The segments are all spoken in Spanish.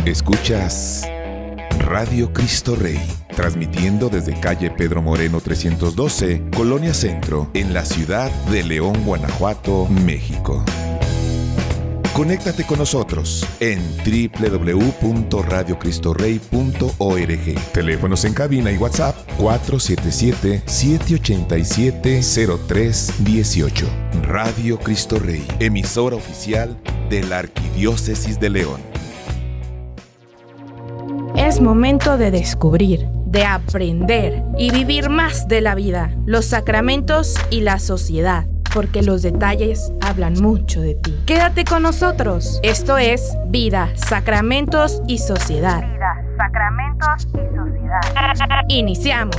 Escuchas Radio Cristo Rey, transmitiendo desde calle Pedro Moreno 312, Colonia Centro, en la ciudad de León, Guanajuato, México. Conéctate con nosotros en www.radiocristorey.org. Teléfonos en cabina y WhatsApp 477-787-0318. Radio Cristo Rey, emisora oficial de la Arquidiócesis de León. Es momento de descubrir, de aprender y vivir más de la vida, los sacramentos y la sociedad, porque los detalles hablan mucho de ti. Quédate con nosotros. Esto es Vida, Sacramentos y Sociedad. Vida, Sacramentos y Sociedad. Iniciamos.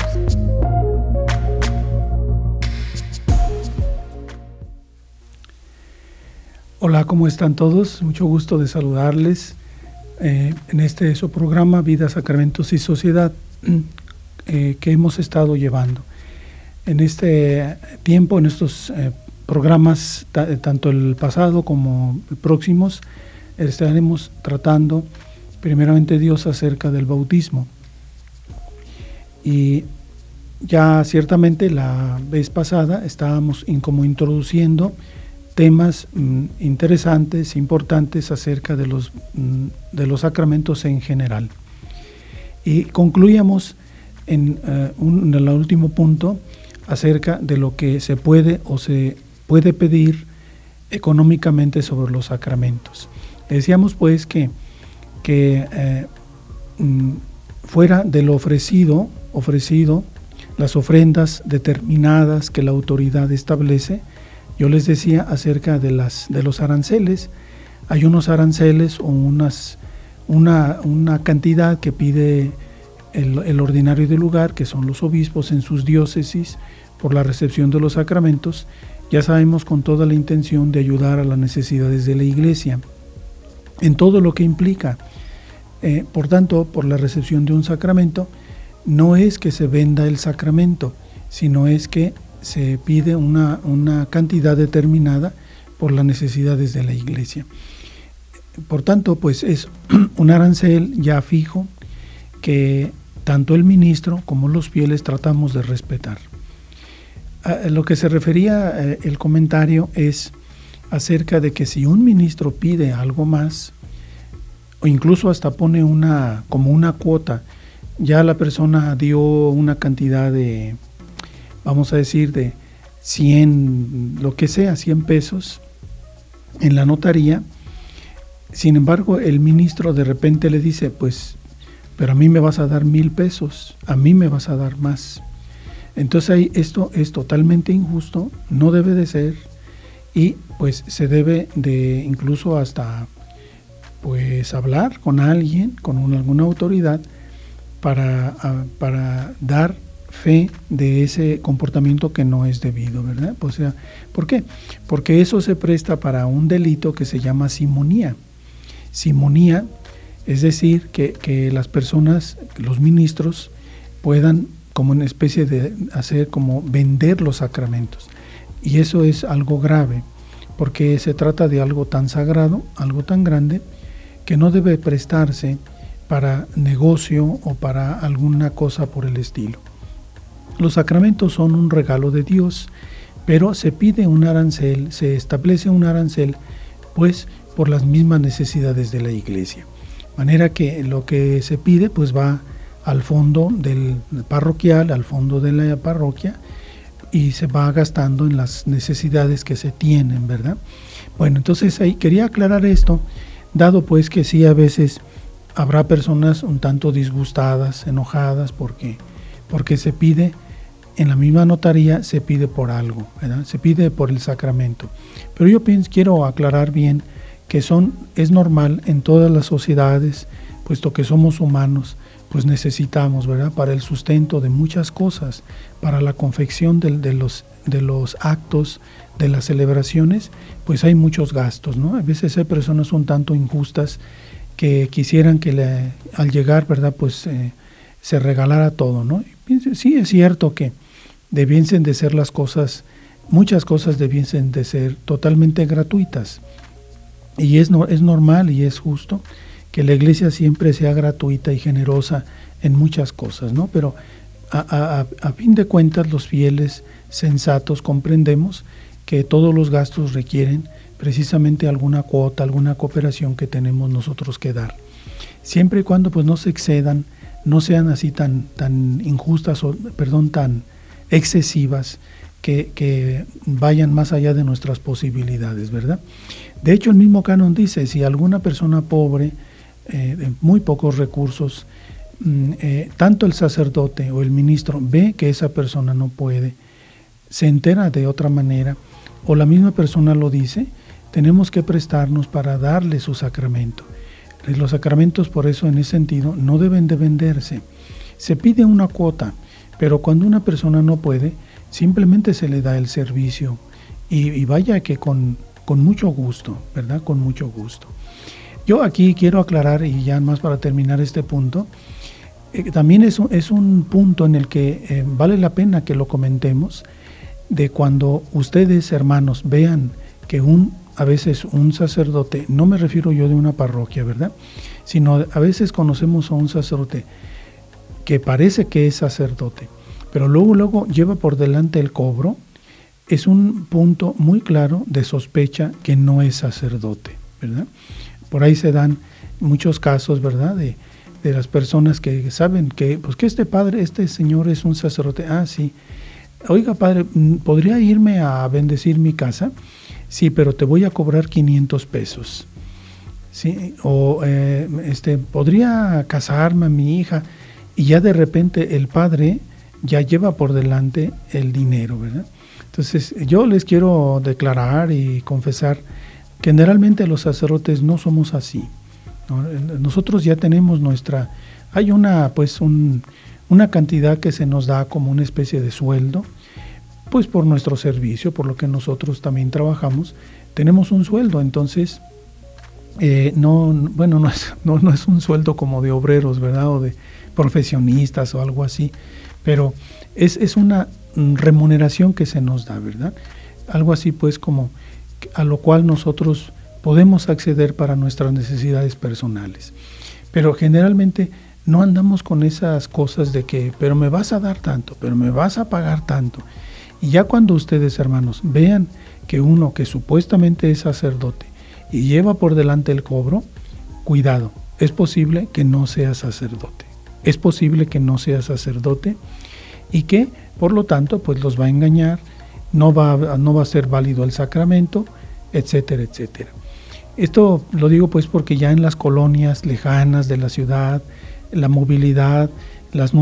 Hola, ¿cómo están todos? Mucho gusto de saludarles en este su programa Vida, Sacramentos y Sociedad que hemos estado llevando. En este tiempo, en estos programas, tanto el pasado como próximos, estaremos tratando primeramente Dios acerca del bautismo. Y ya ciertamente la vez pasada estábamos como introduciendo temas interesantes, importantes acerca de los sacramentos en general. Y concluíamos en el último punto acerca de lo que se puede o se puede pedir económicamente sobre los sacramentos. Decíamos pues que fuera de lo ofrecido, las ofrendas determinadas que la autoridad establece. Yo les decía acerca de los aranceles. Hay unos aranceles o una cantidad que pide el ordinario del lugar, que son los obispos en sus diócesis, por la recepción de los sacramentos. Ya sabemos, con toda la intención de ayudar a las necesidades de la Iglesia, en todo lo que implica. Por tanto, por la recepción de un sacramento, no es que se venda el sacramento, sino es que se pide una cantidad determinada por las necesidades de la Iglesia. Por tanto, pues es un arancel ya fijo que tanto el ministro como los fieles tratamos de respetar. A lo que se refería el comentario es acerca de que si un ministro pide algo más, o incluso hasta pone como una cuota, ya la persona dio una cantidad de, vamos a decir, de 100, lo que sea, 100 pesos en la notaría. Sin embargo, el ministro de repente le dice, pues, pero a mí me vas a dar 1,000 pesos, a mí me vas a dar más. Entonces ahí esto es totalmente injusto, no debe de ser, y pues se debe de incluso hasta pues hablar con alguien, con alguna autoridad, para dar fe de ese comportamiento que no es debido, ¿verdad? O sea, ¿por qué? Porque eso se presta para un delito que se llama simonía. Simonía, es decir, que las personas, los ministros, puedan como una especie de hacer como vender los sacramentos. Y eso es algo grave, porque se trata de algo tan sagrado, algo tan grande, que no debe prestarse para negocio o para alguna cosa por el estilo. Los sacramentos son un regalo de Dios, pero se pide un arancel, se establece un arancel, pues por las mismas necesidades de la Iglesia. De manera que lo que se pide pues va al fondo del parroquial, al fondo de la parroquia, y se va gastando en las necesidades que se tienen, ¿verdad? Bueno, entonces ahí quería aclarar esto, dado pues que sí a veces habrá personas un tanto disgustadas, enojadas, porque se pide, en la misma notaría se pide por algo, ¿verdad? Se pide por el sacramento. Pero yo quiero aclarar bien que es normal en todas las sociedades, puesto que somos humanos, pues necesitamos, ¿verdad?, para el sustento de muchas cosas, para la confección de los actos, de las celebraciones, pues hay muchos gastos, ¿no? A veces hay personas un tanto injustas que quisieran que al llegar, ¿verdad?, pues se regalara todo, ¿no? Sí, es cierto que debiesen de ser las cosas, muchas cosas debiesen de ser totalmente gratuitas, y es normal y es justo que la iglesia siempre sea gratuita y generosa en muchas cosas, ¿no? Pero a fin de cuentas los fieles sensatos comprendemos que todos los gastos requieren precisamente alguna cuota, alguna cooperación que tenemos nosotros que dar. Siempre y cuando pues no se excedan, no sean así tan injustas, tan excesivas, que vayan más allá de nuestras posibilidades, ¿verdad? De hecho, el mismo canon dice, si alguna persona pobre, de muy pocos recursos, tanto el sacerdote o el ministro ve que esa persona no puede, se entera de otra manera, o la misma persona lo dice, tenemos que prestarnos para darle su sacramento. Los sacramentos, por eso, en ese sentido, no deben de venderse. Se pide una cuota, pero cuando una persona no puede, simplemente se le da el servicio. Y vaya que con mucho gusto, ¿verdad? Con mucho gusto. Yo aquí quiero aclarar, y ya más para terminar este punto, también es un punto en el que vale la pena que lo comentemos, de cuando ustedes, hermanos, vean que a veces un sacerdote, no me refiero yo de una parroquia, ¿verdad?, sino a veces conocemos a un sacerdote que parece que es sacerdote, pero luego lleva por delante el cobro, es un punto muy claro de sospecha que no es sacerdote, ¿verdad? Por ahí se dan muchos casos, ¿verdad?, de las personas que saben que, pues, que este señor es un sacerdote. Ah, sí. Oiga, padre, ¿podría irme a bendecir mi casa? Sí, pero te voy a cobrar 500 pesos. ¿Sí? O, ¿podría casarme a mi hija? Y ya de repente el padre ya lleva por delante el dinero, ¿verdad? Entonces, yo les quiero declarar y confesar que generalmente los sacerdotes no somos así, ¿no? Nosotros ya tenemos hay una cantidad que se nos da como una especie de sueldo, pues por nuestro servicio, por lo que nosotros también trabajamos, tenemos un sueldo. Entonces, no es un sueldo como de obreros, ¿verdad?, o de profesionistas o algo así, pero es una remuneración que se nos da, ¿verdad? Algo así, pues, como a lo cual nosotros podemos acceder para nuestras necesidades personales. Pero generalmente no andamos con esas cosas de que, pero me vas a dar tanto, pero me vas a pagar tanto. Y ya cuando ustedes, hermanos, vean que uno que supuestamente es sacerdote y lleva por delante el cobro, cuidado, es posible que no sea sacerdote. Es posible que no sea sacerdote y que, por lo tanto, pues los va a engañar, no va a ser válido el sacramento, etcétera, etcétera. Esto lo digo pues porque ya en las colonias lejanas de la ciudad, la movilidad, los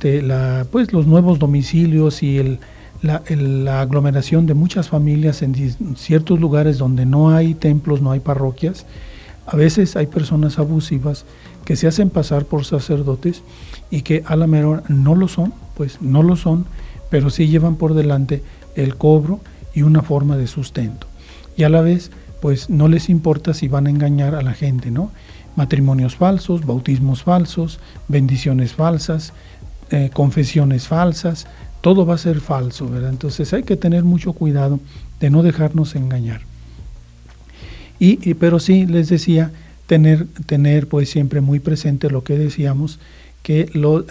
nuevos domicilios y la aglomeración de muchas familias en ciertos lugares donde no hay templos, no hay parroquias, a veces hay personas abusivas que se hacen pasar por sacerdotes y que a la mera no lo son, pero sí llevan por delante el cobro y una forma de sustento. Y a la vez, pues no les importa si van a engañar a la gente, ¿no? Matrimonios falsos, bautismos falsos, bendiciones falsas, confesiones falsas, todo va a ser falso, ¿verdad? Entonces hay que tener mucho cuidado de no dejarnos engañar. Pero sí, les decía, tener pues siempre muy presente lo que decíamos, que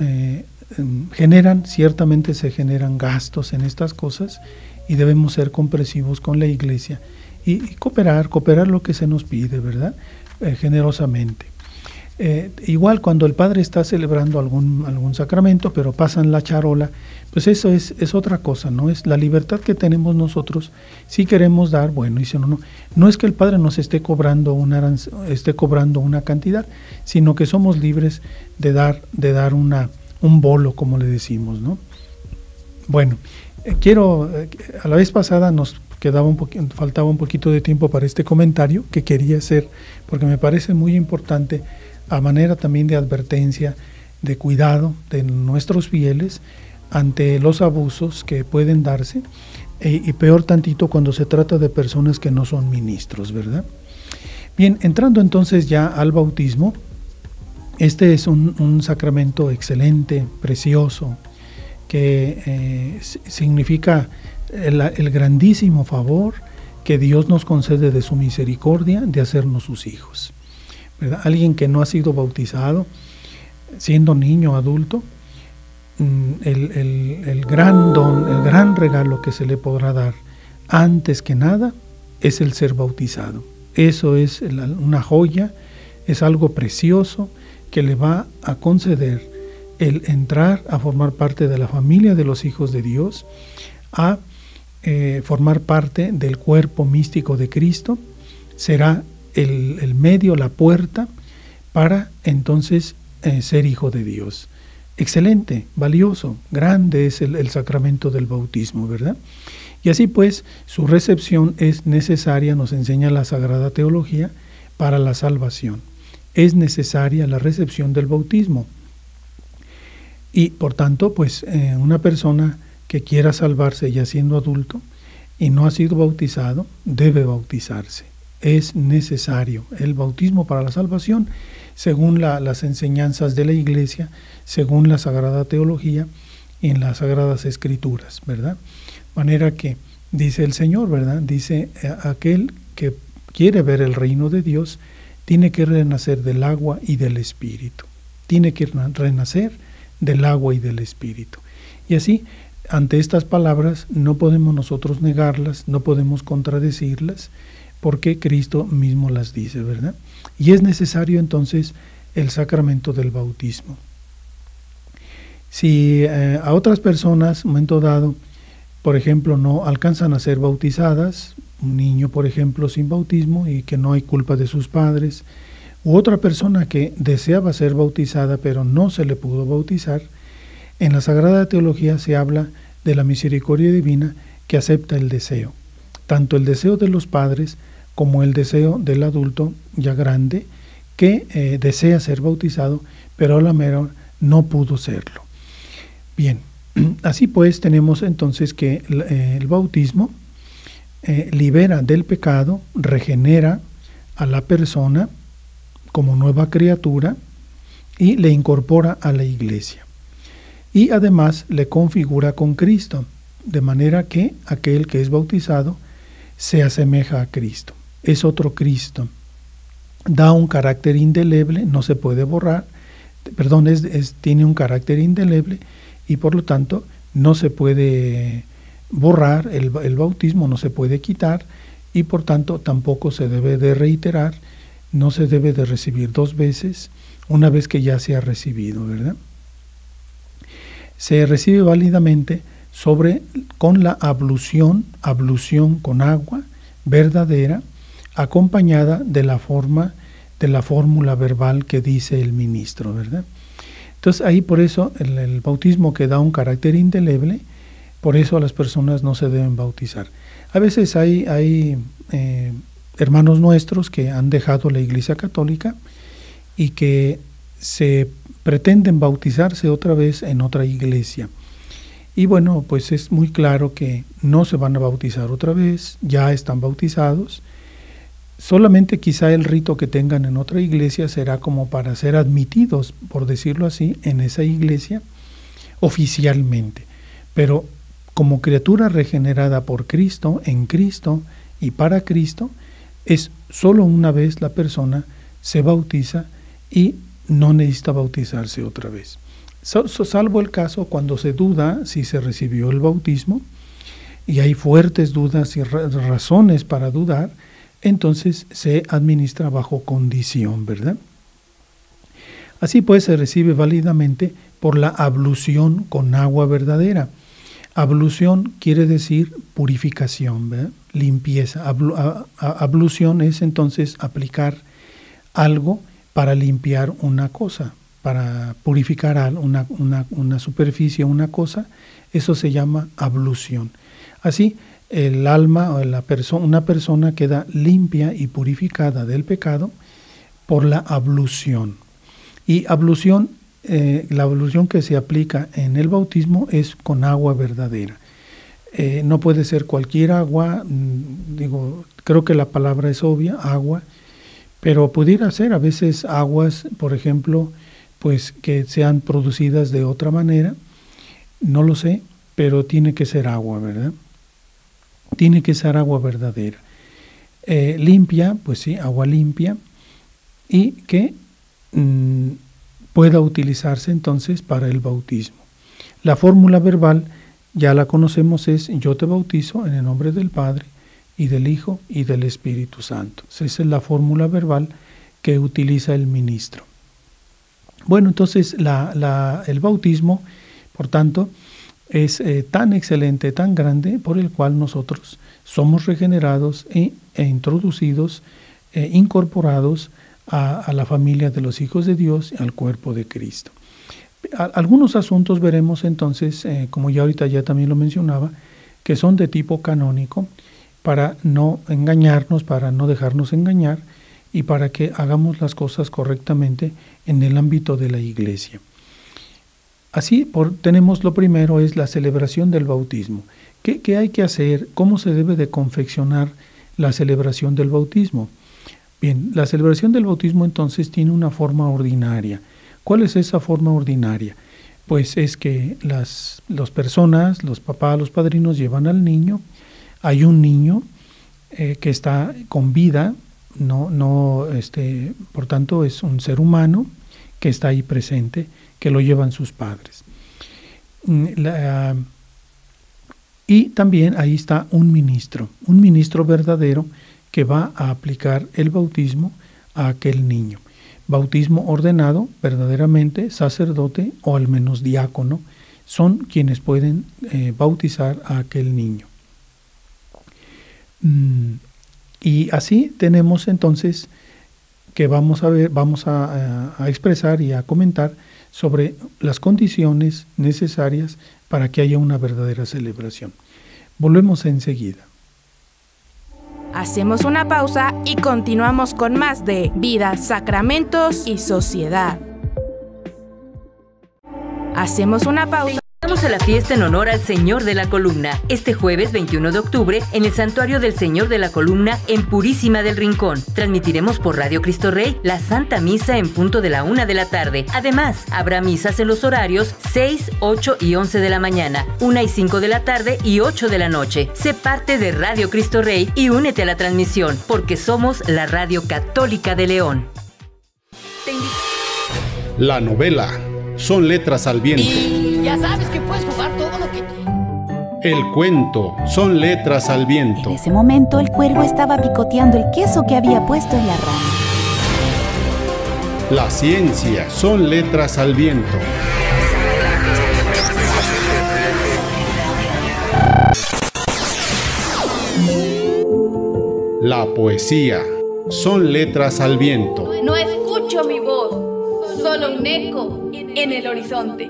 ciertamente se generan gastos en estas cosas y debemos ser comprensivos con la iglesia y cooperar lo que se nos pide, ¿verdad? Generosamente. Igual cuando el padre está celebrando algún sacramento, pero pasan la charola, pues eso es otra cosa, ¿no? Es la libertad que tenemos nosotros, si queremos dar, bueno, y si no es que el padre nos esté cobrando una cantidad, sino que somos libres de dar un bolo, como le decimos, ¿no? Bueno, a la vez pasada nos faltaba un poquito de tiempo para este comentario que quería hacer, porque me parece muy importante, a manera también de advertencia, de cuidado de nuestros fieles ante los abusos que pueden darse, y peor tantito cuando se trata de personas que no son ministros, ¿verdad? Bien, entrando entonces ya al bautismo, este es un sacramento excelente, precioso, que significa el grandísimo favor que Dios nos concede de su misericordia de hacernos sus hijos. ¿verdad? Alguien que no ha sido bautizado, siendo niño o adulto, el gran don, el gran regalo que se le podrá dar antes que nada es el ser bautizado. Eso es una joya, es algo precioso que le va a conceder el entrar a formar parte de la familia de los hijos de Dios, a formar parte del cuerpo místico de Cristo. Será el medio, la puerta para entonces ser hijo de Dios. Excelente, valioso, grande es el sacramento del bautismo, ¿verdad? Y así pues, su recepción es necesaria, nos enseña la Sagrada Teología, para la salvación. Es necesaria la recepción del bautismo. Y por tanto, pues una persona que quiera salvarse ya siendo adulto y no ha sido bautizado, debe bautizarse. Es necesario el bautismo para la salvación, según las enseñanzas de la Iglesia, según la Sagrada Teología y en las Sagradas Escrituras, ¿verdad? Manera que dice el Señor, ¿verdad? Dice, aquel que quiere ver el reino de Dios tiene que renacer del agua y del Espíritu. Tiene que renacer del agua y del Espíritu. Y así, ante estas palabras, no podemos nosotros negarlas, no podemos contradecirlas, porque Cristo mismo las dice, ¿verdad? Y es necesario entonces el sacramento del bautismo. Si a otras personas, un momento dado, por ejemplo, no alcanzan a ser bautizadas, un niño, por ejemplo, sin bautismo y que no hay culpa de sus padres, u otra persona que deseaba ser bautizada pero no se le pudo bautizar, en la Sagrada Teología se habla de la misericordia divina que acepta el deseo, tanto el deseo de los padres como el deseo del adulto ya grande que desea ser bautizado, pero a la mera no pudo serlo. Bien, así pues tenemos entonces que el bautismo libera del pecado, regenera a la persona como nueva criatura y le incorpora a la Iglesia. Y además le configura con Cristo, de manera que aquel que es bautizado se asemeja a Cristo. Es otro Cristo. Da un carácter indeleble, no se puede borrar, tiene un carácter indeleble y por lo tanto no se puede borrar, el bautismo no se puede quitar y por tanto tampoco se debe de reiterar, no se debe de recibir dos veces, una vez que ya se ha recibido, ¿verdad? Se recibe válidamente con la ablución con agua verdadera, acompañada de la fórmula verbal que dice el ministro, ¿verdad? Entonces ahí por eso el bautismo que da un carácter indeleble, por eso las personas no se deben bautizar. A veces hay hermanos nuestros que han dejado la Iglesia Católica y que se pretenden bautizarse otra vez en otra iglesia. Y bueno, pues es muy claro que no se van a bautizar otra vez, ya están bautizados. Solamente quizá el rito que tengan en otra iglesia será como para ser admitidos, por decirlo así, en esa iglesia oficialmente. Pero como criatura regenerada por Cristo, en Cristo y para Cristo, es solo una vez la persona se bautiza y no necesita bautizarse otra vez. Salvo el caso cuando se duda si se recibió el bautismo y hay fuertes dudas y razones para dudar, entonces se administra bajo condición, ¿verdad? Así pues se recibe válidamente por la ablución con agua verdadera. Ablución quiere decir purificación, ¿verdad? Limpieza. Ablución es entonces aplicar algo para limpiar una cosa, para purificar una superficie, una cosa, eso se llama ablución. Así, el alma o una persona queda limpia y purificada del pecado por la ablución. Y ablución, la ablución que se aplica en el bautismo es con agua verdadera. No puede ser cualquier agua, creo que la palabra es obvia, agua, pero pudiera ser a veces aguas, por ejemplo, pues que sean producidas de otra manera, no lo sé, pero tiene que ser agua, ¿verdad? Tiene que ser agua verdadera. Limpia, pues sí, agua limpia, y que pueda utilizarse entonces para el bautismo. La fórmula verbal ya la conocemos, es: yo te bautizo en el nombre del Padre y del Hijo y del Espíritu Santo. Esa es la fórmula verbal que utiliza el ministro. Bueno, entonces el bautismo, por tanto, es tan excelente, tan grande, por el cual nosotros somos regenerados e introducidos, incorporados a la familia de los hijos de Dios, al cuerpo de Cristo. Algunos asuntos veremos entonces, como ya ahorita ya también lo mencionaba, que son de tipo canónico, para no engañarnos, para no dejarnos engañar y para que hagamos las cosas correctamente en el ámbito de la iglesia. Así, tenemos lo primero, es la celebración del bautismo. ¿Qué hay que hacer? ¿Cómo se debe de confeccionar la celebración del bautismo? Bien, la celebración del bautismo entonces tiene una forma ordinaria. ¿Cuál es esa forma ordinaria? Pues es que las personas, los papás, los padrinos llevan al niño. Hay un niño que está con vida, por tanto es un ser humano que está ahí presente, que lo llevan sus padres. Y también ahí está un ministro verdadero que va a aplicar el bautismo a aquel niño. Bautismo ordenado, verdaderamente sacerdote o al menos diácono, son quienes pueden bautizar a aquel niño. Y así tenemos entonces que vamos a expresar y a comentar sobre las condiciones necesarias para que haya una verdadera celebración. Volvemos enseguida. Hacemos una pausa y continuamos con más de Vida, Sacramentos y Sociedad. Hacemos una pausa. Vamos a la fiesta en honor al Señor de la Columna, este jueves 21 de octubre en el Santuario del Señor de la Columna en Purísima del Rincón. Transmitiremos por Radio Cristo Rey la Santa Misa en punto de la 1 de la tarde. Además, habrá misas en los horarios 6, 8 y 11 de la mañana, 1 y 5 de la tarde y 8 de la noche. Sé parte de Radio Cristo Rey y únete a la transmisión, porque somos la Radio Católica de León. La novela Son letras al viento. Y ya sabes que puedes jugar todo lo que quieras. El cuento Son letras al viento. En ese momento el cuervo estaba picoteando el queso que había puesto en la rama. La ciencia Son letras al viento. La poesía Son letras al viento. No escucho mi voz, solo un eco en el horizonte.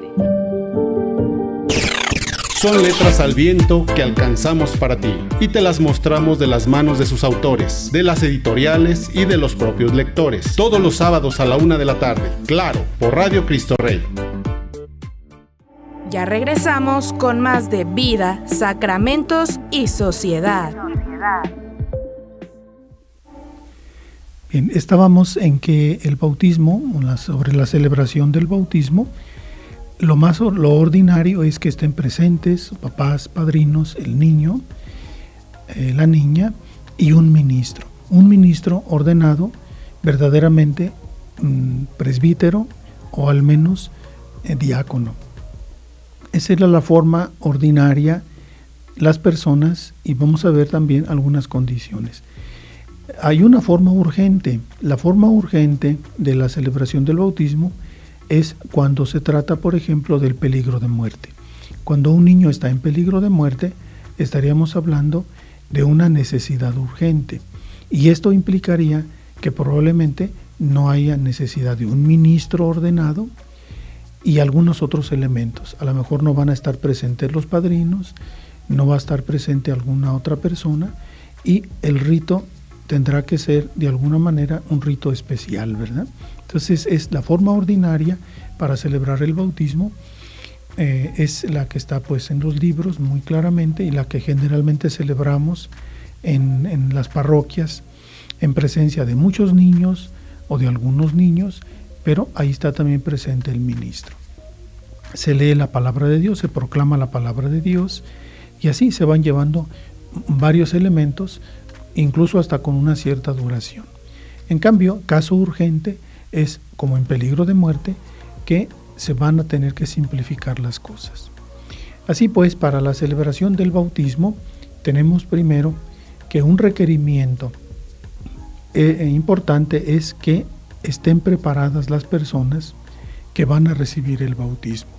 Son letras al viento que alcanzamos para ti y te las mostramos de las manos de sus autores, de las editoriales y de los propios lectores. Todos los sábados a la 1 de la tarde, claro, por Radio Cristo Rey. Ya regresamos con más de Vida, Sacramentos y Sociedad. Bien, estábamos en que el bautismo, sobre la celebración del bautismo, lo ordinario es que estén presentes papás, padrinos, el niño, la niña y un ministro ordenado, verdaderamente presbítero o al menos diácono. Esa era la forma ordinaria, las personas, y vamos a ver también algunas condiciones. Hay una forma urgente. La forma urgente de la celebración del bautismo es cuando se trata, por ejemplo, del peligro de muerte. Cuando un niño está en peligro de muerte, estaríamos hablando de una necesidad urgente. Y esto implicaría que probablemente no haya necesidad de un ministro ordenado y algunos otros elementos. A lo mejor no van a estar presentes los padrinos, no va a estar presente alguna otra persona y el rito tendrá que ser de alguna manera un rito especial, ¿verdad? Entonces es la forma ordinaria para celebrar el bautismo, es la que está pues en los libros muy claramente y la que generalmente celebramos en las parroquias en presencia de muchos niños o de algunos niños, pero ahí está también presente el ministro. Se lee la palabra de Dios, se proclama la palabra de Dios y así se van llevando varios elementos, incluso hasta con una cierta duración. En cambio, caso urgente es como en peligro de muerte, que se van a tener que simplificar las cosas. Así pues, para la celebración del bautismo, tenemos primero que un requerimiento importante es que estén preparadas las personas que van a recibir el bautismo.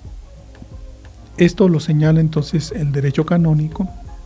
Esto lo señala entonces el derecho canónico,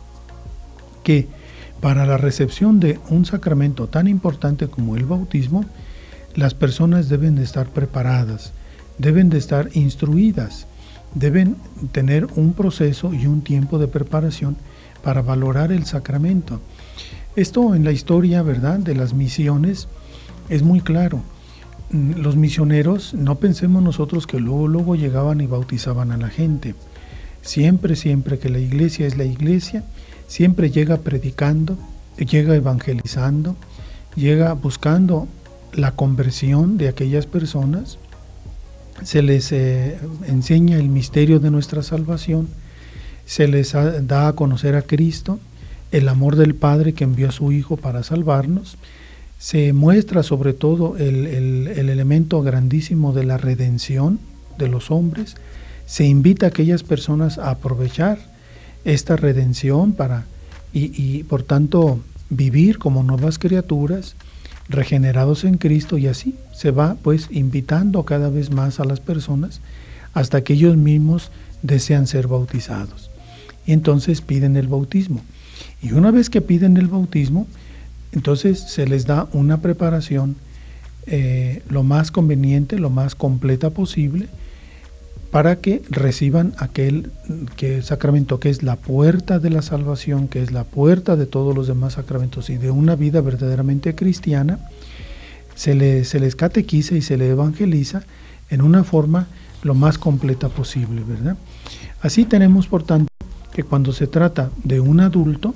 que para la recepción de un sacramento tan importante como el bautismo, las personas deben de estar preparadas, deben de estar instruidas, deben tener un proceso y un tiempo de preparación para valorar el sacramento. Esto en la historia, ¿verdad?, de las misiones es muy claro. Los misioneros, no pensemos nosotros que luego llegaban y bautizaban a la gente. Siempre que la iglesia es la iglesia, siempre llega predicando, llega evangelizando, llega buscando la conversión de aquellas personas, se les enseña el misterio de nuestra salvación, se les da a conocer a Cristo, el amor del Padre que envió a su Hijo para salvarnos, se muestra sobre todo el elemento grandísimo de la redención de los hombres, se invita a aquellas personas a aprovechar esta redención para y por tanto vivir como nuevas criaturas, regenerados en Cristo, y así se va pues invitando cada vez más a las personas hasta que ellos mismos desean ser bautizados. Y entonces piden el bautismo. Y una vez que piden el bautismo, entonces se les da una preparación lo más conveniente, lo más completa posible, para que reciban aquel sacramento que es la puerta de la salvación, que es la puerta de todos los demás sacramentos y de una vida verdaderamente cristiana. Se les catequiza y se les evangeliza en una forma lo más completa posible, ¿verdad? Así tenemos, por tanto, que cuando se trata de un adulto,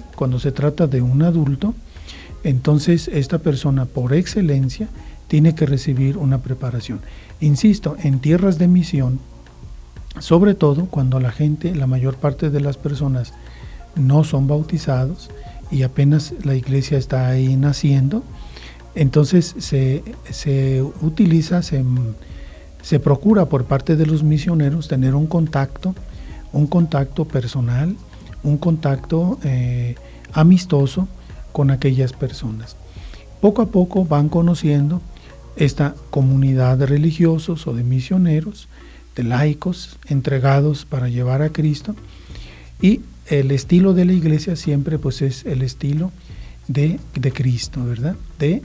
entonces esta persona por excelencia tiene que recibir una preparación. Insisto, en tierras de misión, sobre todo cuando la mayor parte de las personas no son bautizados y apenas la iglesia está ahí naciendo, entonces se procura por parte de los misioneros tener un contacto personal, un contacto amistoso con aquellas personas. Poco a poco van conociendo esta comunidad de religiosos o de misioneros, de laicos entregados para llevar a Cristo, y el estilo de la iglesia siempre pues es el estilo de Cristo, ¿verdad? De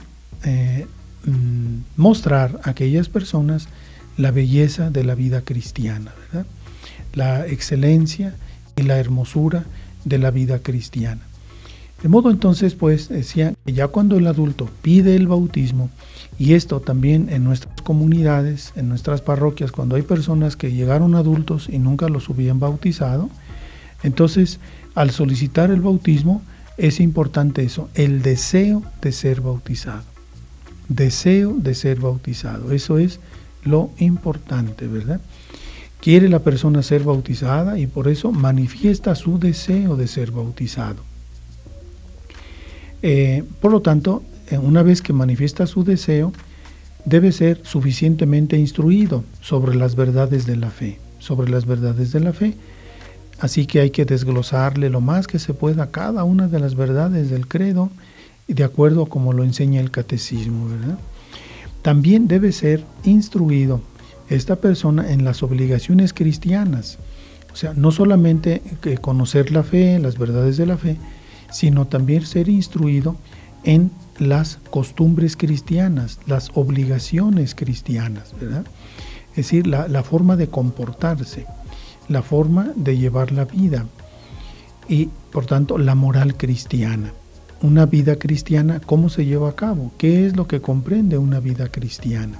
mostrar a aquellas personas la belleza de la vida cristiana, ¿verdad? La excelencia y la hermosura de la vida cristiana. De modo entonces, pues decía que ya cuando el adulto pide el bautismo, y esto también en nuestras comunidades, en nuestras parroquias, cuando hay personas que llegaron adultos y nunca los hubieran bautizado, entonces al solicitar el bautismo es importante eso, el deseo de ser bautizado. Deseo de ser bautizado, eso es lo importante, ¿verdad? Quiere la persona ser bautizada y por eso manifiesta su deseo de ser bautizado. Por lo tanto, una vez que manifiesta su deseo, debe ser suficientemente instruido sobre las verdades de la fe, así que hay que desglosarle lo más que se pueda cada una de las verdades del credo, de acuerdo a como lo enseña el catecismo, ¿verdad? También debe ser instruido esta persona en las obligaciones cristianas, o sea, no solamente conocer la fe, las verdades de la fe, sino también ser instruido en las costumbres cristianas, las obligaciones cristianas, ¿verdad? Es decir, la forma de comportarse, la forma de llevar la vida y, por tanto, la moral cristiana. Una vida cristiana, ¿cómo se lleva a cabo? ¿Qué es lo que comprende una vida cristiana?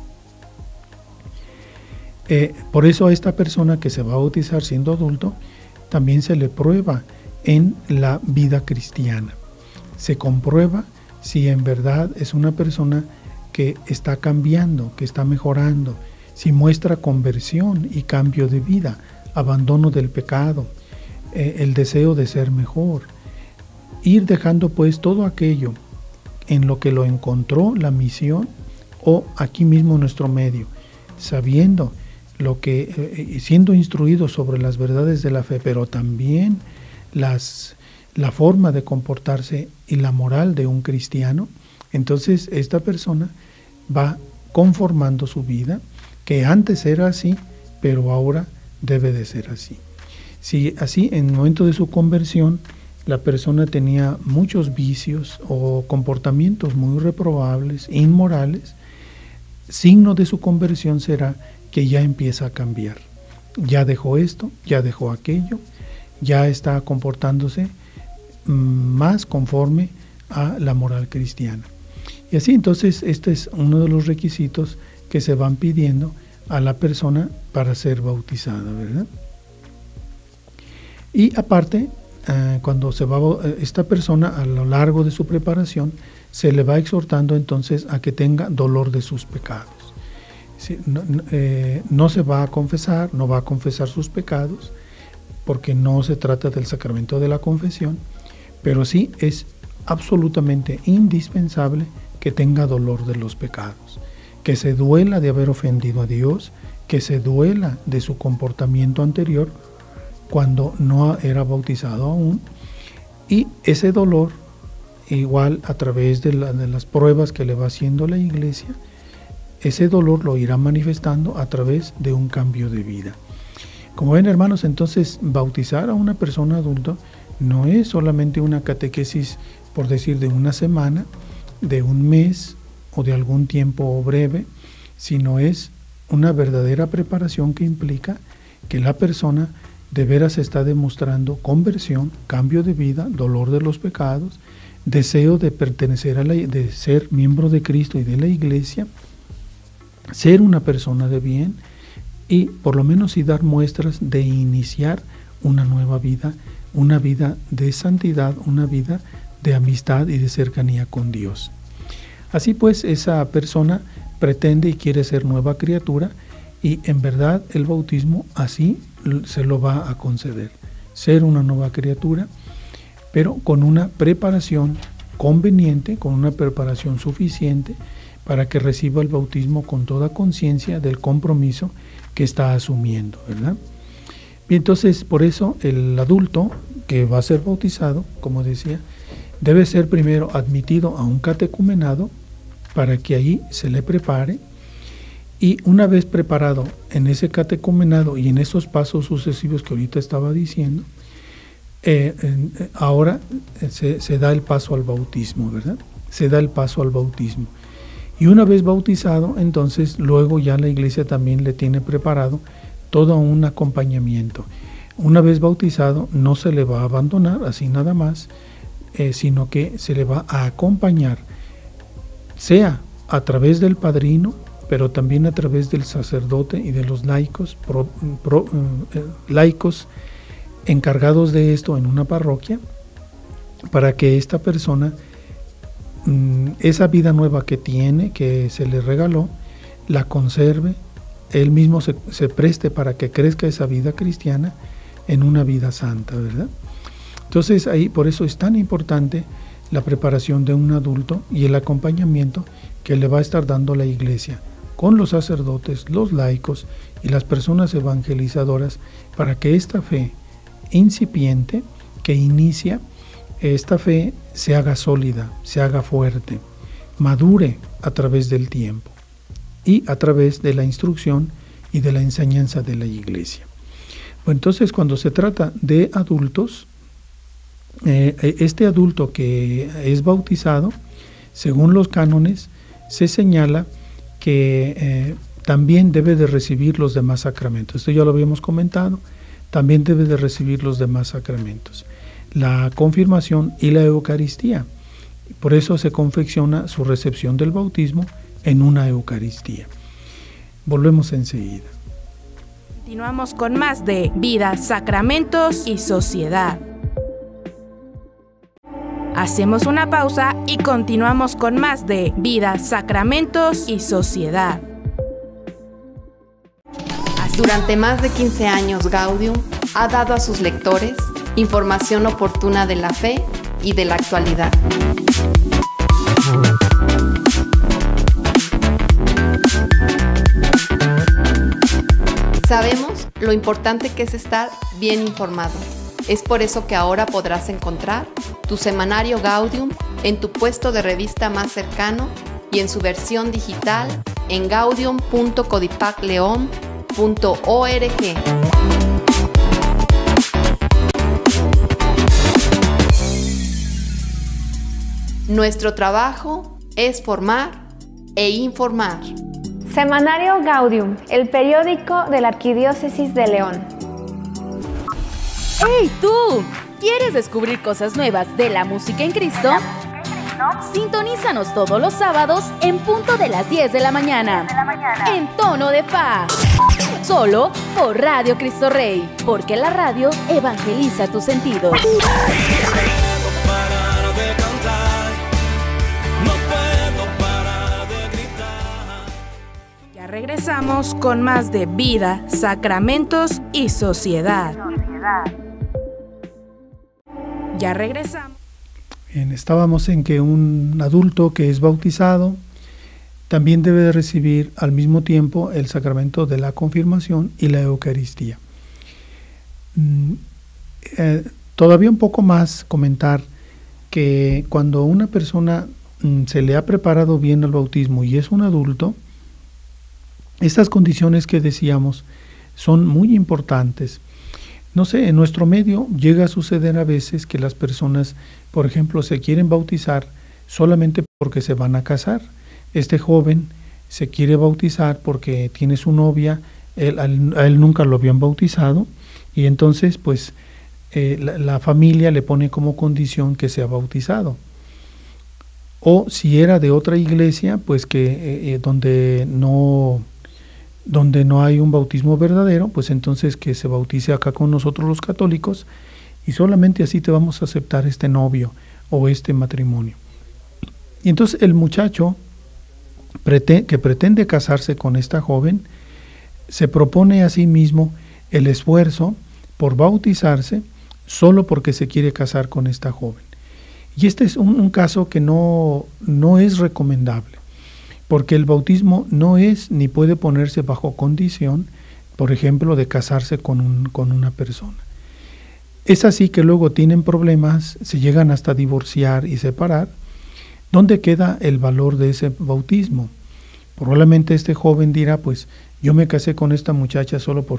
Por eso a esta persona que se va a bautizar siendo adulto, también se le prueba en la vida cristiana. Se comprueba si en verdad es una persona que está cambiando, que está mejorando, si muestra conversión y cambio de vida, abandono del pecado, el deseo de ser mejor, ir dejando pues todo aquello en lo que lo encontró la misión o aquí mismo en nuestro medio, sabiendo lo que, siendo instruido sobre las verdades de la fe, pero también la forma de comportarse y la moral de un cristiano, entonces esta persona va conformando su vida, que antes era así, pero ahora debe de ser así. Si así en el momento de su conversión la persona tenía muchos vicios o comportamientos muy reprobables, inmorales, signo de su conversión será que ya empieza a cambiar. Ya dejó esto, ya dejó aquello, ya está comportándose más conforme a la moral cristiana. Y así entonces este es uno de los requisitos que se van pidiendo a la persona para ser bautizada, ¿verdad? Y aparte, cuando se va esta persona a lo largo de su preparación, se le va exhortando entonces a que tenga dolor de sus pecados. Sí, no se va a confesar, no va a confesar sus pecados, porque no se trata del sacramento de la confesión, pero sí es absolutamente indispensable que tenga dolor de los pecados, que se duela de haber ofendido a Dios, que se duela de su comportamiento anterior cuando no era bautizado aún, y ese dolor, igual a través de las pruebas que le va haciendo la Iglesia, ese dolor lo irá manifestando a través de un cambio de vida. Como ven, hermanos, entonces bautizar a una persona adulta no es solamente una catequesis, por decir, de una semana, de un mes o de algún tiempo breve, sino es una verdadera preparación que implica que la persona de veras está demostrando conversión, cambio de vida, dolor de los pecados, deseo de pertenecer de ser miembro de Cristo y de la Iglesia, ser una persona de bien y por lo menos sí dar muestras de iniciar una nueva vida, una vida de santidad, una vida de amistad y de cercanía con Dios. Así pues, esa persona pretende y quiere ser nueva criatura, y en verdad el bautismo así se lo va a conceder, ser una nueva criatura, pero con una preparación conveniente, con una preparación suficiente para que reciba el bautismo con toda conciencia del compromiso que está asumiendo, ¿verdad? Y entonces, por eso el adulto que va a ser bautizado, como decía, debe ser primero admitido a un catecumenado para que ahí se le prepare, y una vez preparado en ese catecumenado y en esos pasos sucesivos que ahorita estaba diciendo, ahora se da el paso al bautismo, ¿verdad? Se da el paso al bautismo. Y una vez bautizado, entonces luego ya la Iglesia también le tiene preparado todo un acompañamiento. Una vez bautizado no se le va a abandonar así nada más, sino que se le va a acompañar, sea a través del padrino, pero también a través del sacerdote y de los laicos, laicos encargados de esto en una parroquia, para que esta persona, esa vida nueva que tiene, que se le regaló, la conserve, él mismo se preste para que crezca esa vida cristiana en una vida santa, ¿verdad? Entonces ahí, por eso es tan importante la preparación de un adulto y el acompañamiento que le va a estar dando la Iglesia con los sacerdotes, los laicos y las personas evangelizadoras, para que esta fe incipiente que inicia, esta fe se haga sólida, se haga fuerte, madure a través del tiempo y a través de la instrucción y de la enseñanza de la Iglesia. Bueno, entonces, cuando se trata de adultos, este adulto que es bautizado, según los cánones, se señala que también debe de recibir los demás sacramentos. Esto ya lo habíamos comentado, también debe de recibir los demás sacramentos, la confirmación y la Eucaristía. Por eso se confecciona su recepción del bautismo en una Eucaristía. Volvemos enseguida. Continuamos con más de Vida, Sacramentos y Sociedad. Hacemos una pausa y continuamos con más de Vida, Sacramentos y Sociedad. Durante más de 15 años, Gaudium ha dado a sus lectores información oportuna de la fe y de la actualidad. Sabemos lo importante que es estar bien informado. Es por eso que ahora podrás encontrar tu semanario Gaudium en tu puesto de revista más cercano y en su versión digital en gaudium.codipacleon.org. Nuestro trabajo es formar e informar. Semanario Gaudium, el periódico de la Arquidiócesis de León. ¡Hey, tú! ¿Quieres descubrir cosas nuevas de la música en Cristo? Sintonízanos todos los sábados en punto de las 10 de la mañana. En tono de fa. Solo por Radio Cristo Rey, porque la radio evangeliza tus sentidos. Ya regresamos con más de vida, sacramentos y sociedad. Ya regresamos. Bien, estábamos en que un adulto que es bautizado también debe de recibir al mismo tiempo el sacramento de la confirmación y la Eucaristía. Todavía un poco más comentar que cuando una persona se le ha preparado bien al bautismo y es un adulto, estas condiciones que decíamos son muy importantes. No sé, en nuestro medio llega a suceder a veces que las personas, por ejemplo, se quieren bautizar solamente porque se van a casar. Este joven se quiere bautizar porque tiene su novia, a él nunca lo habían bautizado, y entonces pues la familia le pone como condición que sea bautizado. O si era de otra iglesia, pues que donde no hay un bautismo verdadero, pues entonces que se bautice acá con nosotros los católicos y solamente así te vamos a aceptar este novio o este matrimonio. Y entonces el muchacho que pretende casarse con esta joven se propone a sí mismo el esfuerzo por bautizarse solo porque se quiere casar con esta joven. Y este es un caso que no es recomendable, porque el bautismo no es ni puede ponerse bajo condición, por ejemplo, de casarse con una persona. Es así que luego tienen problemas, se llegan hasta divorciar y separar. ¿Dónde queda el valor de ese bautismo? Probablemente este joven dirá, pues yo me casé con esta muchacha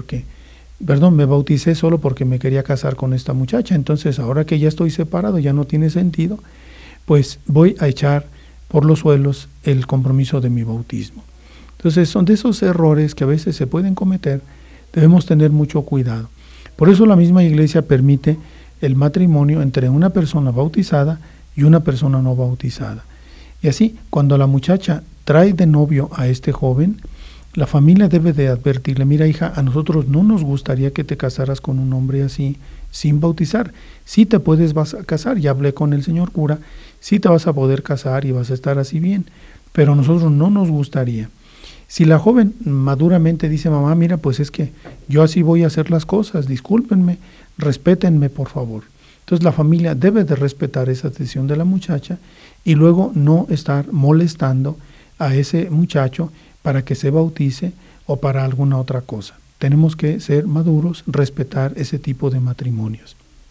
me bauticé solo porque me quería casar con esta muchacha, entonces ahora que ya estoy separado, ya no tiene sentido, pues voy a echar por los suelos el compromiso de mi bautismo. Entonces son de esos errores que a veces se pueden cometer, debemos tener mucho cuidado. Por eso la misma iglesia permite el matrimonio entre una persona bautizada y una persona no bautizada. Y así, cuando la muchacha trae de novio a este joven, la familia debe de advertirle, mira hija, a nosotros no nos gustaría que te casaras con un hombre así, sin bautizar. Sí te vas a casar, ya hablé con el señor cura, sí te vas a poder casar y vas a estar así bien, pero a nosotros no nos gustaría. Si la joven maduramente dice, mamá, mira, pues es que yo así voy a hacer las cosas, discúlpenme, respétenme por favor. Entonces la familia debe de respetar esa decisión de la muchacha y luego no estar molestando a ese muchacho para que se bautice o para alguna otra cosa. Tenemos que ser maduros, respetar ese tipo de matrimonios.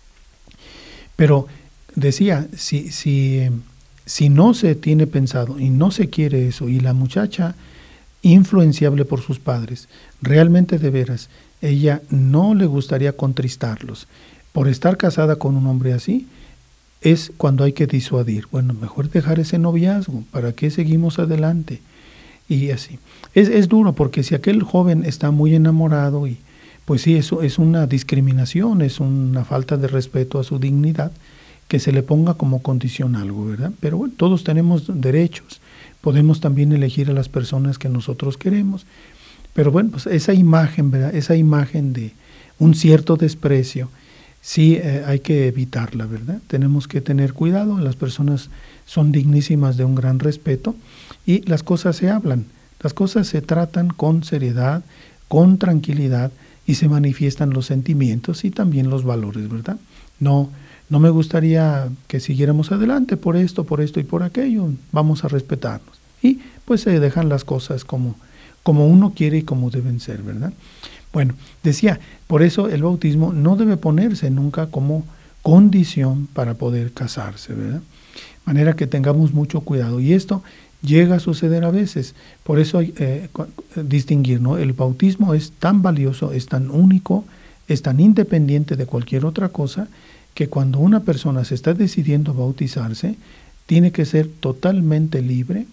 Pero decía, si no se tiene pensado y no se quiere eso, y la muchacha influenciable por sus padres, realmente de veras, ella no le gustaría contristarlos por estar casada con un hombre así, es cuando hay que disuadir. Bueno, mejor dejar ese noviazgo, ¿para qué seguimos adelante? Y así. Es duro porque si aquel joven está muy enamorado y pues sí, eso es una discriminación, es una falta de respeto a su dignidad, que se le ponga como condición algo, ¿verdad? Pero bueno, todos tenemos derechos, podemos también elegir a las personas que nosotros queremos, pero bueno, pues esa imagen, ¿verdad? Esa imagen de un cierto desprecio, sí hay que evitarla, ¿verdad? Tenemos que tener cuidado, las personas son dignísimas de un gran respeto y las cosas se hablan, las cosas se tratan con seriedad, con tranquilidad y se manifiestan los sentimientos y también los valores, ¿verdad? No no me gustaría que siguiéramos adelante por esto y por aquello, vamos a respetarnos. Y pues se dejan las cosas como uno quiere y como deben ser, ¿verdad? Bueno, decía, por eso el bautismo no debe ponerse nunca como condición para poder casarse, ¿verdad? De manera que tengamos mucho cuidado. Y esto llega a suceder a veces. Por eso hay distinguir, ¿no? El bautismo es tan valioso, es tan único, es tan independiente de cualquier otra cosa, que cuando una persona se está decidiendo a bautizarse, tiene que ser totalmente libre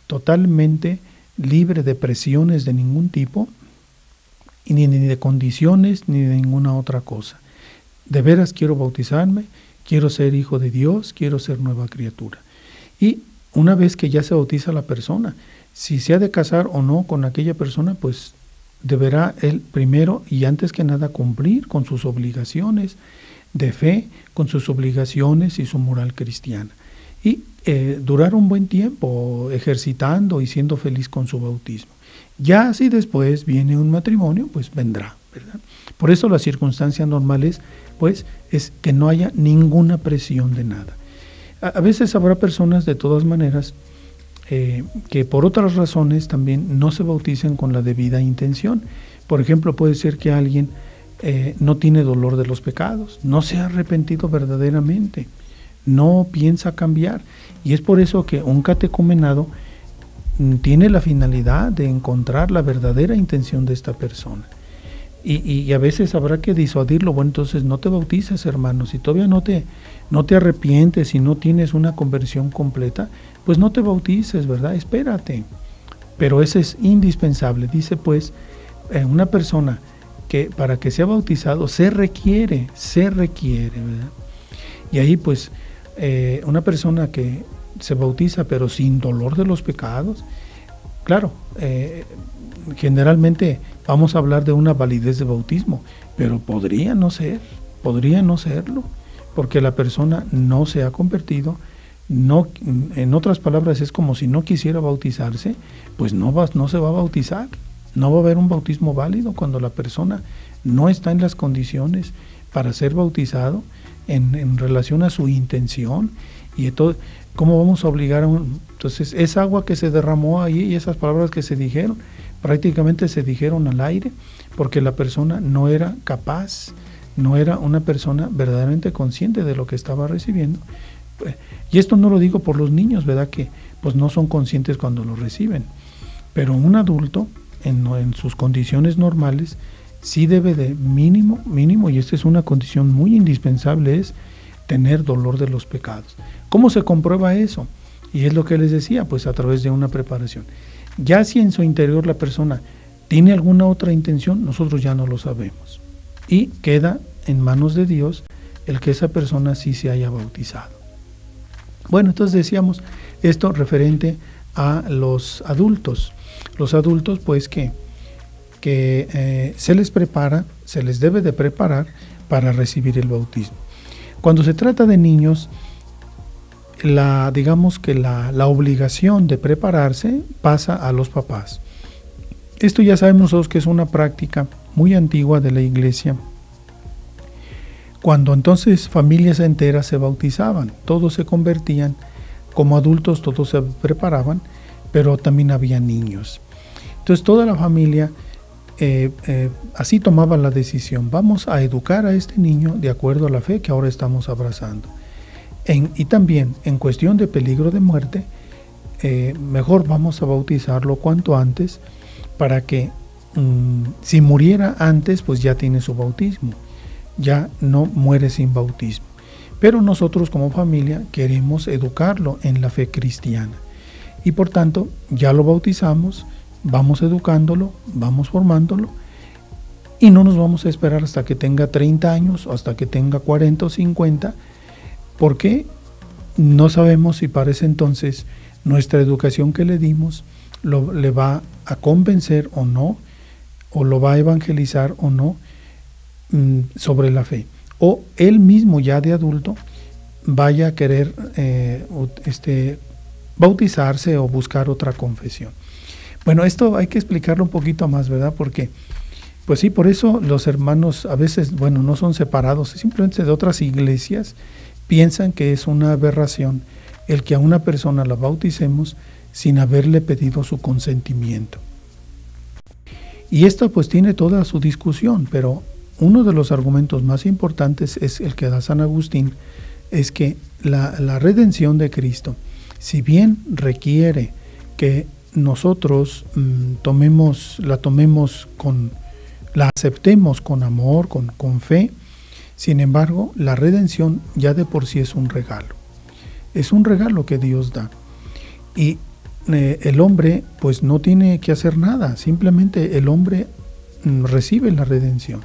de presiones de ningún tipo, y ni de condiciones, ni de ninguna otra cosa. De veras quiero bautizarme, quiero ser hijo de Dios, quiero ser nueva criatura. Y una vez que ya se bautiza la persona, si se ha de casar o no con aquella persona, pues deberá él primero y antes que nada cumplir con sus obligaciones de fe, con sus obligaciones y su moral cristiana. Y durar un buen tiempo ejercitando y siendo feliz con su bautismo. Ya si después viene un matrimonio, pues vendrá, ¿verdad? Por eso la circunstancia normal es que no haya ninguna presión de nada. A veces habrá personas de todas maneras que por otras razones también no se bauticen con la debida intención. Por ejemplo, puede ser que alguien no tiene dolor de los pecados, no se ha arrepentido verdaderamente, no piensa cambiar. Y es por eso que un catecumenado tiene la finalidad de encontrar la verdadera intención de esta persona. Y a veces habrá que disuadirlo. Bueno, entonces no te bautices, hermano. Si todavía no te arrepientes, si no tienes una conversión completa, pues no te bautices, ¿verdad? Espérate. Pero eso es indispensable. Dice pues, una persona que para que sea bautizado se requiere, ¿verdad? Y ahí pues una persona que se bautiza pero sin dolor de los pecados, claro, generalmente vamos a hablar de una validez de bautismo, pero podría no serlo, porque la persona no se ha convertido, no, en otras palabras es como si no quisiera bautizarse, pues no se va a bautizar, no va a haber un bautismo válido cuando la persona no está en las condiciones para ser bautizado en relación a su intención. Y entonces, ¿cómo vamos a obligar a un...? Entonces, esa agua que se derramó ahí y esas palabras que se dijeron, prácticamente se dijeron al aire, porque la persona no era capaz, no era una persona verdaderamente consciente de lo que estaba recibiendo. Y esto no lo digo por los niños, ¿verdad? Que pues no son conscientes cuando lo reciben. Pero un adulto, en sus condiciones normales, sí debe de mínimo, y esta es una condición muy indispensable, es tener dolor de los pecados. ¿Cómo se comprueba eso? Y es lo que les decía, pues a través de una preparación. Ya si en su interior la persona tiene alguna otra intención, nosotros ya no lo sabemos. Y queda en manos de Dios el que esa persona sí se haya bautizado. Bueno, entonces decíamos esto referente a los adultos. Los adultos, pues que se les prepara, se les debe de preparar para recibir el bautismo. Cuando se trata de niños, digamos que la obligación de prepararse pasa a los papás. Esto ya sabemos nosotros que es una práctica muy antigua de la iglesia. Cuando entonces familias enteras se bautizaban, todos se convertían, como adultos todos se preparaban, pero también había niños. Entonces toda la familia así tomaba la decisión, vamos a educar a este niño de acuerdo a la fe que ahora estamos abrazando. Y también en cuestión de peligro de muerte, mejor vamos a bautizarlo cuanto antes, para que si muriera antes, pues ya tiene su bautismo, ya no muere sin bautismo. Pero nosotros como familia queremos educarlo en la fe cristiana y por tanto ya lo bautizamos, vamos educándolo, vamos formándolo y no nos vamos a esperar hasta que tenga 30 años o hasta que tenga 40 o 50, porque no sabemos si para ese entonces nuestra educación que le dimos le va a convencer o no, o lo va a evangelizar o no sobre la fe, o él mismo ya de adulto vaya a querer bautizarse o buscar otra confesión. Bueno, esto hay que explicarlo un poquito más, ¿verdad? Porque Pues sí, por eso los hermanos a veces, no son separados, simplemente de otras iglesias, piensan que es una aberración el que a una persona la bauticemos sin haberle pedido su consentimiento. Y esto pues tiene toda su discusión, pero uno de los argumentos más importantes es el que da San Agustín, es que la redención de Cristo, si bien requiere que nosotros la aceptemos con amor, con fe, sin embargo, la redención ya de por sí es un regalo. Es un regalo que Dios da. Y el hombre pues no tiene que hacer nada, simplemente el hombre recibe la redención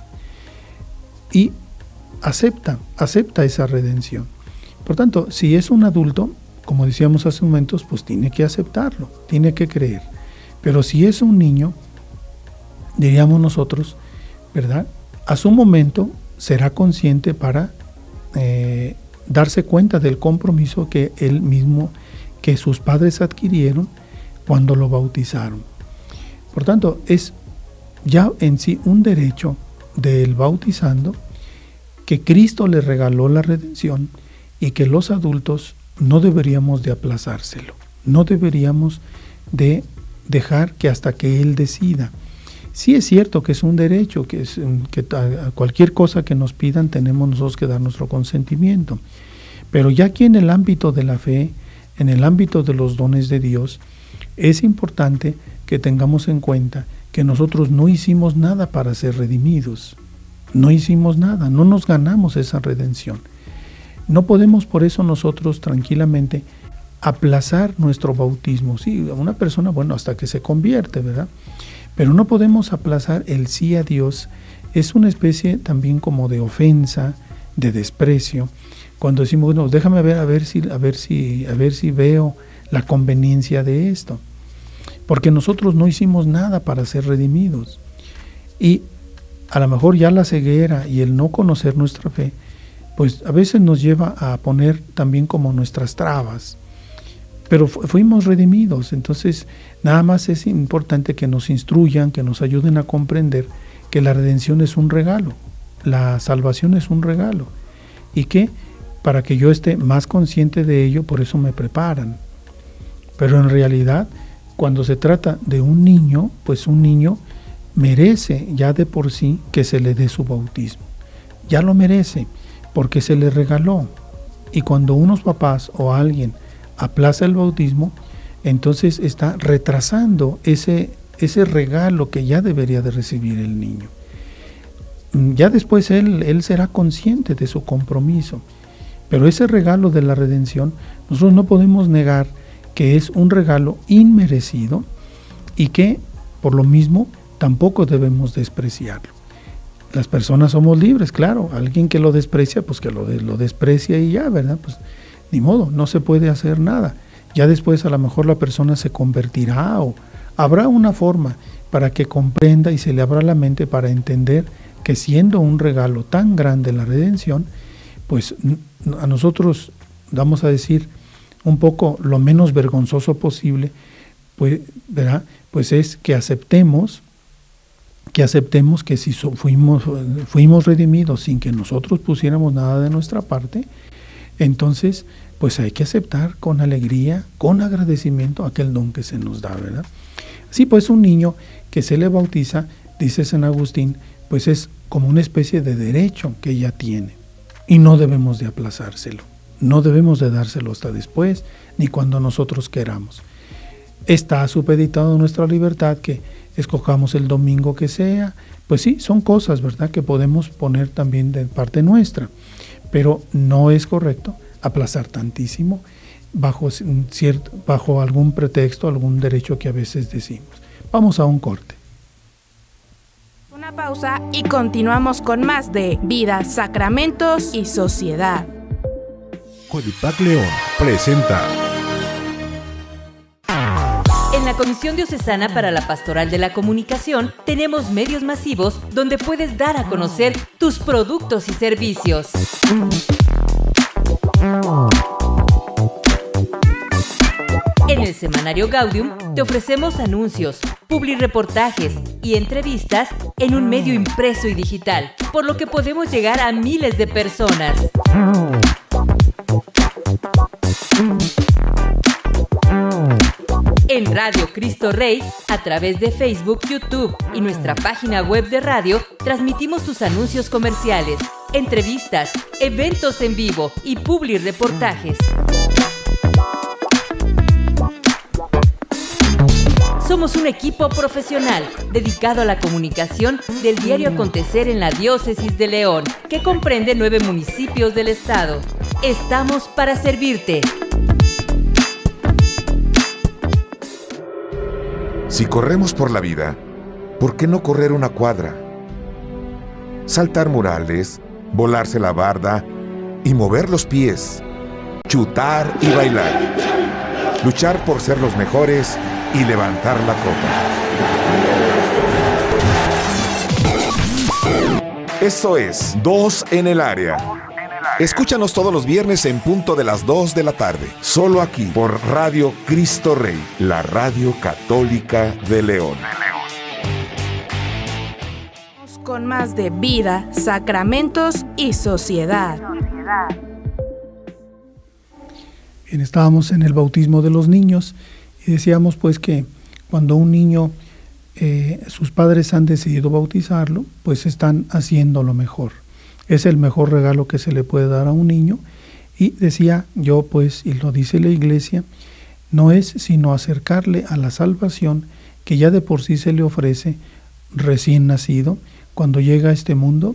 y acepta esa redención. Por tanto, si es un adulto, como decíamos hace momentos, pues tiene que aceptarlo, tiene que creer. Pero si es un niño, diríamos nosotros, ¿verdad? A su momento será consciente para darse cuenta del compromiso que él mismo, que sus padres adquirieron cuando lo bautizaron. Por tanto, es ya en sí un derecho del bautizando que Cristo le regaló la redención y que los adultos no deberíamos de aplazárselo, no deberíamos de dejar que hasta que Él decida. Sí es cierto que es un derecho, que a cualquier cosa que nos pidan tenemos nosotros que dar nuestro consentimiento, pero ya aquí en el ámbito de la fe, en el ámbito de los dones de Dios, es importante que tengamos en cuenta que nosotros no hicimos nada para ser redimidos, no hicimos nada, no nos ganamos esa redención. No podemos por eso nosotros tranquilamente aplazar nuestro bautismo. Sí, una persona, hasta que se convierte, ¿verdad? Pero no podemos aplazar el sí a Dios. Es una especie también como de ofensa, de desprecio. Cuando decimos, déjame ver a ver si veo la conveniencia de esto. Porque nosotros no hicimos nada para ser redimidos. Y a lo mejor ya la ceguera y el no conocer nuestra fe, pues a veces nos lleva a poner también como nuestras trabas. Pero fuimos redimidos, entonces nada más es importante que nos instruyan, que nos ayuden a comprender que la redención es un regalo, la salvación es un regalo, y que para que yo esté más consciente de ello, por eso me preparan. Pero en realidad, cuando se trata de un niño, pues un niño merece ya de por sí que se le dé su bautismo. Ya lo merece, porque se le regaló. Y cuando unos papás o alguien aplaza el bautismo, entonces está retrasando ese regalo que ya debería de recibir el niño. Ya después él será consciente de su compromiso, pero ese regalo de la redención, nosotros no podemos negar que es un regalo inmerecido y que por lo mismo tampoco debemos despreciarlo. Las personas somos libres, claro, alguien que lo desprecia, pues que lo desprecia y ya, ¿verdad? Pues ni modo, no se puede hacer nada. Ya después a lo mejor la persona se convertirá o habrá una forma para que comprenda y se le abra la mente para entender que siendo un regalo tan grande la redención, pues a nosotros, vamos a decir, un poco lo menos vergonzoso posible, pues, ¿verdad? Pues es que aceptemos que si fuimos redimidos sin que nosotros pusiéramos nada de nuestra parte, entonces pues hay que aceptar con alegría, con agradecimiento aquel don que se nos da, ¿verdad? Así pues un niño que se le bautiza, dice San Agustín, pues es como una especie de derecho que ya tiene y no debemos de aplazárselo, no debemos de dárselo hasta después ni cuando nosotros queramos. Está supeditado a nuestra libertad que escojamos el domingo que sea, pues sí, son cosas, ¿verdad?, que podemos poner también de parte nuestra, pero no es correcto aplazar tantísimo bajo algún pretexto, algún derecho que a veces decimos. Vamos a un corte. Una pausa y continuamos con más de Vida, Sacramentos y Sociedad. Codipac León presenta. En la Comisión Diocesana para la Pastoral de la Comunicación tenemos medios masivos donde puedes dar a conocer tus productos y servicios. En el semanario Gaudium te ofrecemos anuncios, publireportajes y entrevistas en un medio impreso y digital, por lo que podemos llegar a miles de personas. En Radio Cristo Rey, a través de Facebook, YouTube y nuestra página web de radio, transmitimos tus anuncios comerciales, entrevistas, eventos en vivo y publireportajes. Somos un equipo profesional dedicado a la comunicación del diario acontecer en la Diócesis de León, que comprende 9 municipios del estado. Estamos para servirte. Si corremos por la vida, ¿por qué no correr una cuadra? Saltar murales, volarse la barda y mover los pies, chutar y bailar, luchar por ser los mejores y levantar la copa. Eso es 2 en el área. Escúchanos todos los viernes en punto de las 2 de la tarde, solo aquí por Radio Cristo Rey, la radio católica de León. Con más de vida, sacramentos y sociedad. Bien, estábamos en el bautismo de los niños y decíamos pues que cuando un niño, sus padres han decidido bautizarlo, pues están haciendo lo mejor. Es el mejor regalo que se le puede dar a un niño. Y decía yo pues, y lo dice la Iglesia, no es sino acercarle a la salvación que ya de por sí se le ofrece recién nacido. Cuando llega a este mundo,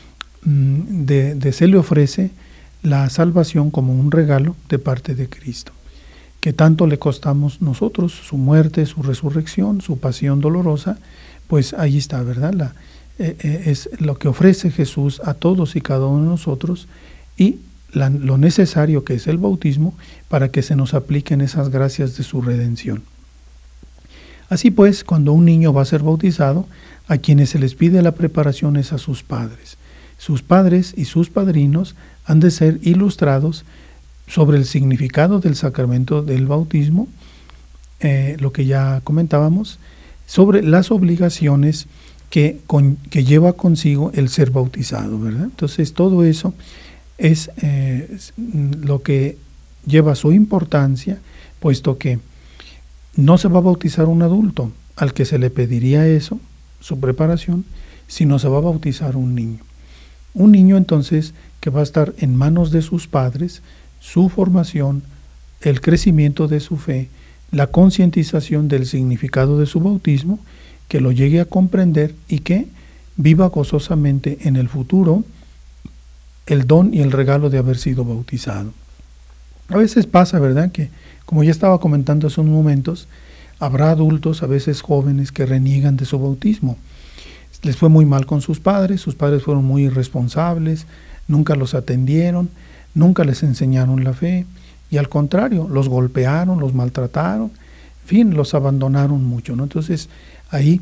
se le ofrece la salvación como un regalo de parte de Cristo, que tanto le costamos nosotros, su muerte, su resurrección, su pasión dolorosa, pues ahí está, ¿verdad? Es lo que ofrece Jesús a todos y cada uno de nosotros, y lo necesario que es el bautismo para que se nos apliquen esas gracias de su redención. Así pues, cuando un niño va a ser bautizado, a quienes se les pide la preparación es a sus padres. Sus padres y sus padrinos han de ser ilustrados sobre el significado del sacramento del bautismo, lo que ya comentábamos, sobre las obligaciones que lleva consigo el ser bautizado, ¿verdad? Entonces todo eso es lo que lleva su importancia, puesto que no se va a bautizar un adulto al que se le pediría eso, su preparación, sino se va a bautizar un niño. Un niño entonces que va a estar en manos de sus padres, su formación, el crecimiento de su fe, la concientización del significado de su bautismo, que lo llegue a comprender y que viva gozosamente en el futuro el don y el regalo de haber sido bautizado. A veces pasa, ¿verdad?, que como ya estaba comentando hace unos momentos, habrá adultos, a veces jóvenes, que reniegan de su bautismo. Les fue muy mal con sus padres fueron muy irresponsables, nunca los atendieron, nunca les enseñaron la fe, y al contrario, los golpearon, los maltrataron, en fin, los abandonaron mucho, ¿no? Entonces, ahí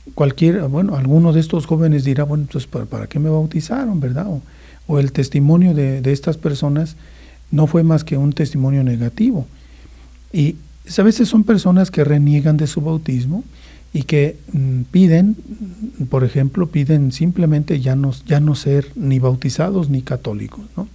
alguno de estos jóvenes dirá, bueno, entonces, ¿para qué me bautizaron, verdad? O el testimonio de estas personas no fue más que un testimonio negativo. Y a veces son personas que reniegan de su bautismo y que piden, por ejemplo, simplemente ya no ser ni bautizados ni católicos, ¿no?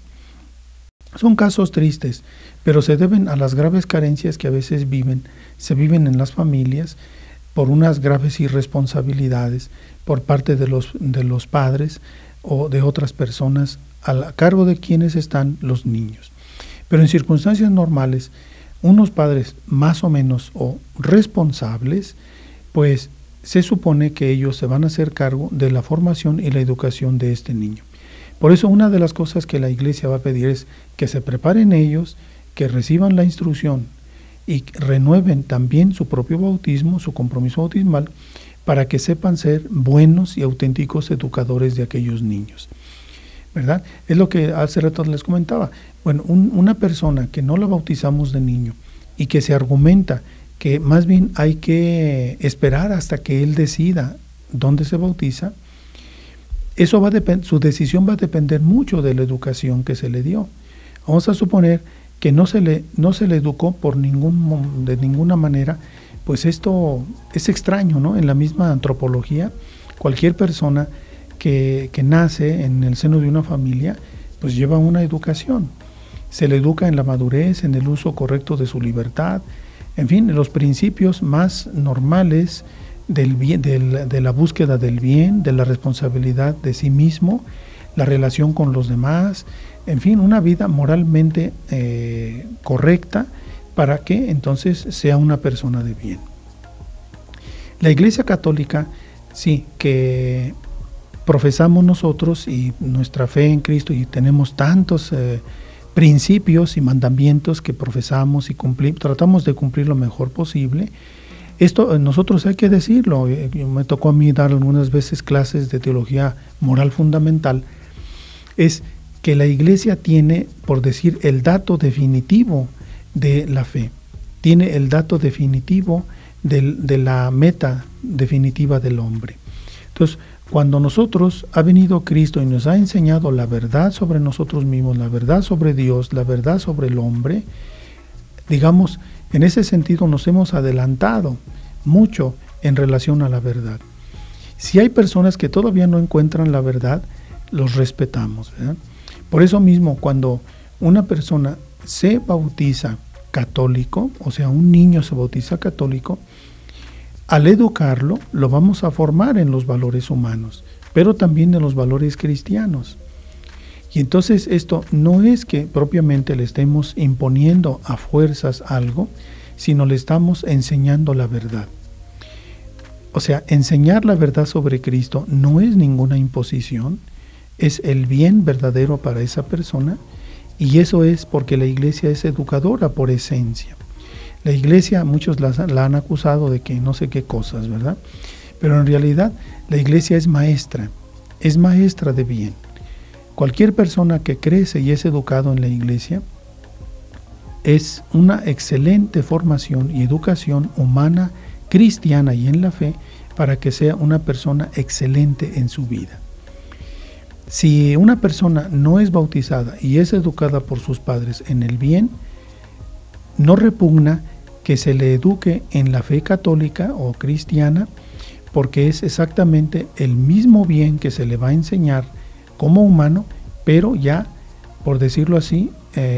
Son casos tristes, pero se deben a las graves carencias que a veces se viven en las familias por unas graves irresponsabilidades por parte de los padres o de otras personas a cargo de quienes están los niños. Pero en circunstancias normales, unos padres más o menos responsables, pues se supone que ellos se van a hacer cargo de la formación y la educación de este niño. Por eso una de las cosas que la Iglesia va a pedir es que se preparen ellos, que reciban la instrucción y renueven también su propio bautismo, su compromiso bautismal, para que sepan ser buenos y auténticos educadores de aquellos niños, ¿verdad? Es lo que hace rato les comentaba. Bueno, una persona que no la bautizamos de niño y que se argumenta que más bien hay que esperar hasta que él decida dónde se bautiza, su decisión va a depender mucho de la educación que se le dio. Vamos a suponer que no se le educó de ninguna manera, pues esto es extraño, ¿no? En la misma antropología cualquier persona que nace en el seno de una familia, pues lleva una educación. Se le educa en la madurez, en el uso correcto de su libertad, en fin, en los principios más normales del bien, de la búsqueda del bien, de la responsabilidad de sí mismo, la relación con los demás, en fin, una vida moralmente correcta para que entonces sea una persona de bien. La Iglesia Católica, sí, que profesamos nosotros y nuestra fe en Cristo, y tenemos tantos principios y mandamientos que profesamos y tratamos de cumplir lo mejor posible. Esto nosotros hay que decirlo. Me tocó a mí dar algunas veces clases de teología moral fundamental. Es que la Iglesia tiene, por decir, el dato definitivo de la fe. Tiene el dato definitivo de la meta definitiva del hombre. Entonces, cuando nosotros ha venido Cristo y nos ha enseñado la verdad sobre nosotros mismos, la verdad sobre Dios, la verdad sobre el hombre, digamos, en ese sentido nos hemos adelantado mucho en relación a la verdad. Si hay personas que todavía no encuentran la verdad, los respetamos, ¿verdad? Por eso mismo, cuando una persona se bautiza católico, o sea, un niño se bautiza católico, al educarlo, lo vamos a formar en los valores humanos, pero también en los valores cristianos. Y entonces esto no es que propiamente le estemos imponiendo a fuerzas algo, sino le estamos enseñando la verdad. O sea, enseñar la verdad sobre Cristo no es ninguna imposición, es el bien verdadero para esa persona, y eso es porque la Iglesia es educadora por esencia. La Iglesia, muchos la han acusado de que no sé qué cosas, ¿verdad? Pero en realidad la Iglesia es maestra de bien. Cualquier persona que crece y es educado en la Iglesia es una excelente formación y educación humana, cristiana y en la fe para que sea una persona excelente en su vida. Si una persona no es bautizada y es educada por sus padres en el bien, no repugna que se le eduque en la fe católica o cristiana, porque es exactamente el mismo bien que se le va a enseñar como humano, pero ya, por decirlo así,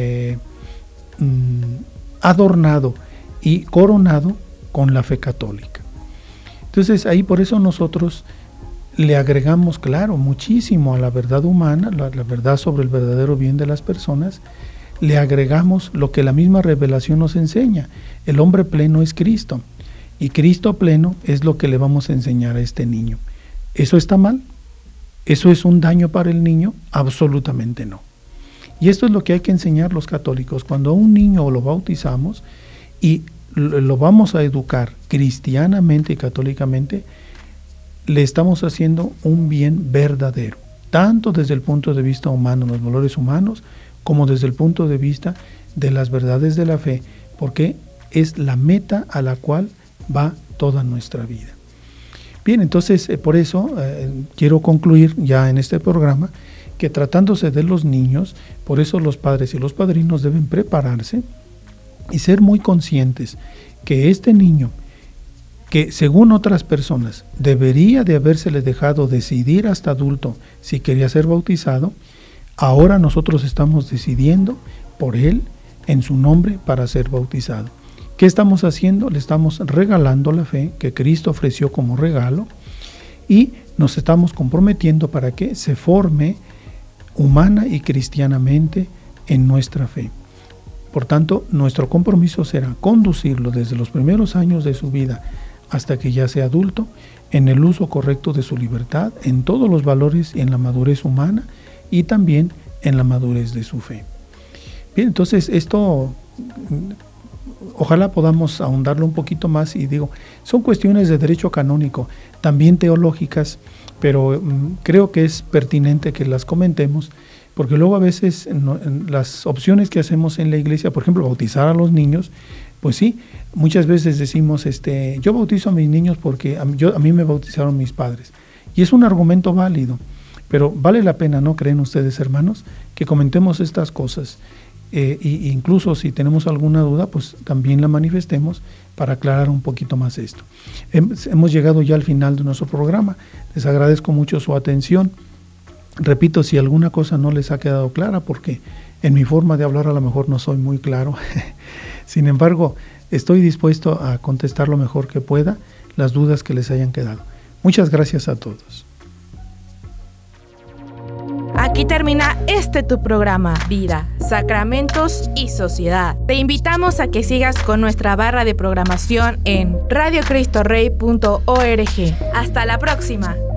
adornado y coronado con la fe católica. Entonces ahí por eso nosotros le agregamos, claro, muchísimo a la verdad humana, la verdad sobre el verdadero bien de las personas. Le agregamos lo que la misma revelación nos enseña. El hombre pleno es Cristo, y Cristo pleno es lo que le vamos a enseñar a este niño. ¿Eso está mal? ¿Eso es un daño para el niño? Absolutamente no. Y esto es lo que hay que enseñar los católicos. Cuando a un niño lo bautizamos y lo vamos a educar cristianamente y católicamente, le estamos haciendo un bien verdadero, tanto desde el punto de vista humano, los valores humanos, como desde el punto de vista de las verdades de la fe, porque es la meta a la cual va toda nuestra vida. Bien, entonces por eso quiero concluir ya en este programa que tratándose de los niños, por eso los padres y los padrinos deben prepararse y ser muy conscientes que este niño, que según otras personas debería de habérsele dejado decidir hasta adulto si quería ser bautizado, ahora nosotros estamos decidiendo por él en su nombre para ser bautizado. ¿Qué estamos haciendo? Le estamos regalando la fe que Cristo ofreció como regalo y nos estamos comprometiendo para que se forme humana y cristianamente en nuestra fe. Por tanto, nuestro compromiso será conducirlo desde los primeros años de su vida hasta que ya sea adulto en el uso correcto de su libertad, en todos los valores y en la madurez humana y también en la madurez de su fe. Bien, entonces esto ojalá podamos ahondarlo un poquito más y digo, son cuestiones de derecho canónico, también teológicas, pero creo que es pertinente que las comentemos, porque luego a veces en las opciones que hacemos en la iglesia, por ejemplo, bautizar a los niños, pues sí, muchas veces decimos, yo bautizo a mis niños porque a mí me bautizaron mis padres, y es un argumento válido. Pero vale la pena, ¿no creen ustedes, hermanos, que comentemos estas cosas? incluso si tenemos alguna duda, pues también la manifestemos para aclarar un poquito más esto. Hemos llegado ya al final de nuestro programa. Les agradezco mucho su atención. Repito, si alguna cosa no les ha quedado clara, porque en mi forma de hablar a lo mejor no soy muy claro, sin embargo, estoy dispuesto a contestar lo mejor que pueda las dudas que les hayan quedado. Muchas gracias a todos. Aquí termina tu programa, Vida, Sacramentos y Sociedad. Te invitamos a que sigas con nuestra barra de programación en radiocristoRey.org. Hasta la próxima.